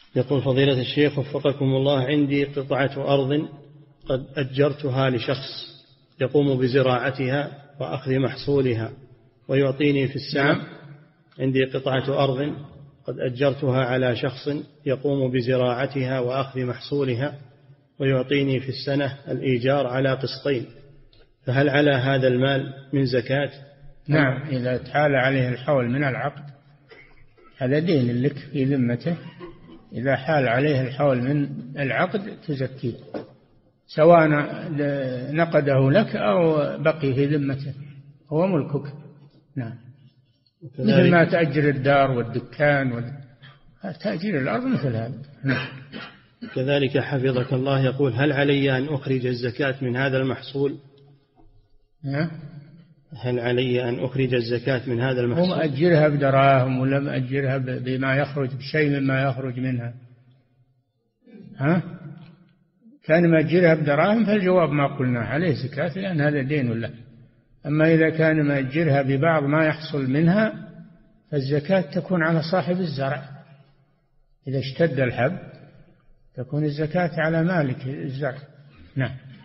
يقول فضيلة الشيخ وفقكم الله، عندي قطعة أرض قد أجرتها لشخص يقوم بزراعتها وأخذ محصولها ويعطيني في السنة. نعم. عندي قطعة أرض قد أجرتها على شخص يقوم بزراعتها وأخذ محصولها ويعطيني في السنة الإيجار على قسطين، فهل على هذا المال من زكاة؟ نعم، إذا تحال عليه الحول من العقد هذا دين لك في ذمته، إذا حال عليه الحول من العقد تزكيه سواء نقده لك أو بقي في ذمته، هو ملكك. نعم، مثل ما تأجر الدار والدكان تأجير الأرض مثل هذا. نعم. كذلك حفظك الله يقول هل علي أن أخرج الزكاة من هذا المحصول؟ هل علي أن أخرج الزكاة من هذا المحصول؟ هم أجرها بدراهم ولا مأجرها بما يخرج بشيء مما يخرج منها؟ كان مأجرها بدراهم فالجواب ما قلنا عليه زكاة لأن هذا دين له. أما إذا كان مأجرها ببعض ما يحصل منها فالزكاة تكون على صاحب الزرع، إذا اشتد الحب تكون الزكاة على مالك الزرع. نعم.